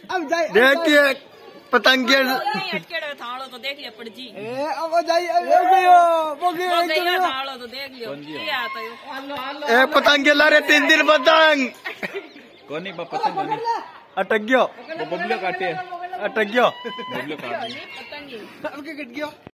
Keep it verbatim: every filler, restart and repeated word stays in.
अब जाए देखिए पतंगे थाड़ो तो देख लिया पड़जी अब जाइए अब गयो वो गयो थाड़ो तो देख लियो क्या आता है ए पतंगे ला रहे तीन दिन पतंग कोनी पतंग अटक गयो बबलियो काटे अटक गयो पतंग अब के कट गयो।